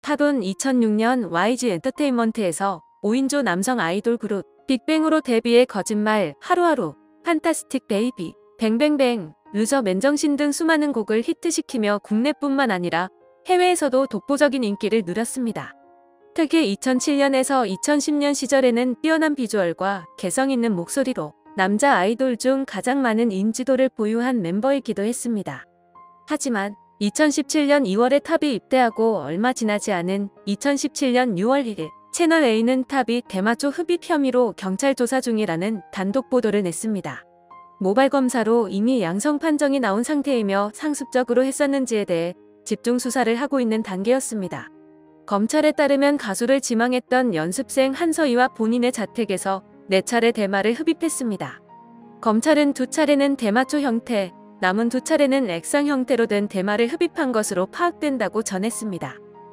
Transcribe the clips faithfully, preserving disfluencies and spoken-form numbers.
탑은 이천육 년 와이지 엔터테인먼트에서 오 인조 남성 아이돌 그룹 빅뱅으로 데뷔해 거짓말, 하루하루, 판타스틱 베이비, 뱅뱅뱅, 루저 맨정신 등 수많은 곡을 히트시키며 국내뿐만 아니라 해외에서도 독보적인 인기를 누렸습니다. 특히 이천칠 년에서 이천십 년 시절에는 뛰어난 비주얼과 개성 있는 목소리로 남자 아이돌 중 가장 많은 인지도를 보유한 멤버이기도 했습니다. 하지만 이천십칠 년 이월에 탑이 입대하고 얼마 지나지 않은 이천십칠 년 유월 일 일 채널에이는 탑이 대마초 흡입 혐의로 경찰 조사 중이라는 단독 보도를 냈습니다. 모발 검사로 이미 양성 판정이 나온 상태이며 상습적으로 했었는지에 대해 집중 수사를 하고 있는 단계였습니다. 검찰에 따르면 가수를 지망했던 연습생 한서희와 본인의 자택에서 네 차례 대마를 흡입했습니다. 검찰은 두 차례는 대마초 형태, 남은 두 차례는 액상 형태로 된 대마를 흡입한 것으로 파악된다고 전했습니다.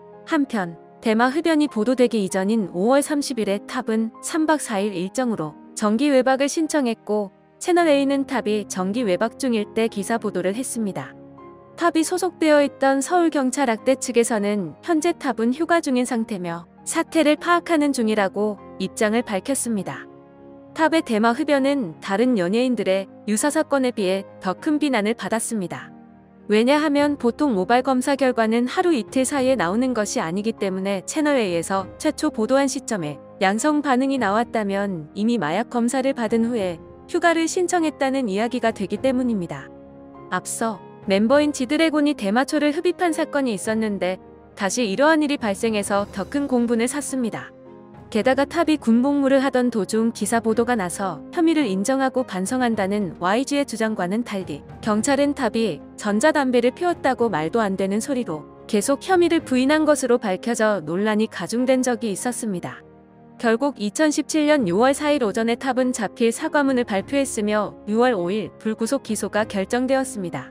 한편 대마 흡연이 보도되기 이전인 오월 삼십일에 탑은 삼 박 사 일 일정으로 정기 외박을 신청했고 채널에이는 탑이 정기 외박 중일 때 기사 보도를 했습니다. 탑이 소속되어 있던 서울경찰학대 측에서는 현재 탑은 휴가 중인 상태며 사태를 파악하는 중이라고 입장을 밝혔습니다. 탑의 대마 흡연은 다른 연예인들의 유사 사건에 비해 더 큰 비난을 받았습니다. 왜냐하면 보통 모발 검사 결과는 하루 이틀 사이에 나오는 것이 아니기 때문에 채널에이에서 최초 보도한 시점에 양성 반응이 나왔다면 이미 마약 검사를 받은 후에 휴가를 신청했다는 이야기가 되기 때문입니다. 앞서 멤버인 지드래곤이 대마초를 흡입한 사건이 있었는데 다시 이러한 일이 발생해서 더 큰 공분을 샀습니다. 게다가 탑이 군복무를 하던 도중 기사 보도가 나서 혐의를 인정하고 반성한다는 와이지의 주장과는 달리 경찰은 탑이 전자담배를 피웠다고 말도 안 되는 소리로 계속 혐의를 부인한 것으로 밝혀져 논란이 가중된 적이 있었습니다. 결국 이천십칠 년 유월 사 일 오전에 탑은 자필 사과문을 발표했으며 유월 오 일 불구속 기소가 결정되었습니다.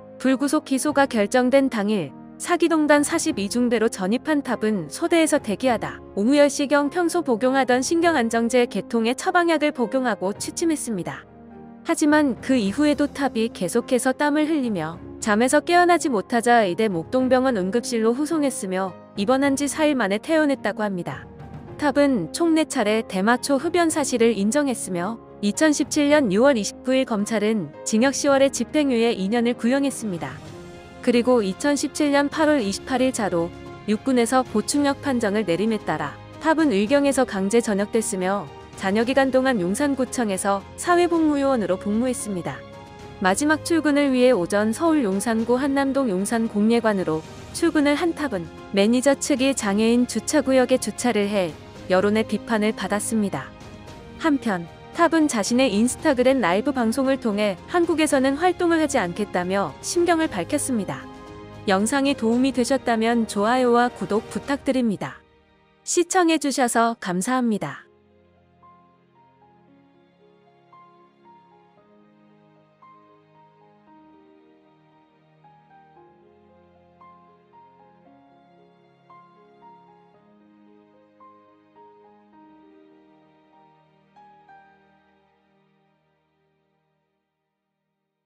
불구속 기소가 결정된 당일 사기동단 사십이 중대로 전입한 탑은 소대에서 대기하다 오후 열 시경 평소 복용하던 신경안정제 계통의 처방약을 복용하고 취침했습니다. 하지만 그 이후에도 탑이 계속해서 땀을 흘리며 잠에서 깨어나지 못하자 이대 목동병원 응급실로 후송했으며 입원한 지 사 일 만에 퇴원했다고 합니다. 탑은 총 네 차례 대마초 흡연 사실을 인정했으며 이천십칠 년 유월 이십구 일 검찰은 징역 시 월에 집행유예 이 년을 구형했습니다. 그리고 이천십칠 년 팔월 이십팔 일 자로 육군에서 보충역 판정을 내림에 따라 탑은 의경에서 강제 전역됐으며 잔여기간 동안 용산구청에서 사회복무요원으로 복무했습니다. 마지막 출근을 위해 오전 서울 용산구 한남동 용산공예관으로 출근을 한 탑은 매니저 측이 장애인 주차구역에 주차를 해 여론의 비판을 받았습니다. 한편 탑은 자신의 인스타그램 라이브 방송을 통해 한국에서는 활동을 하지 않겠다며 심경을 밝혔습니다. 영상이 도움이 되셨다면 좋아요와 구독 부탁드립니다. 시청해주셔서 감사합니다.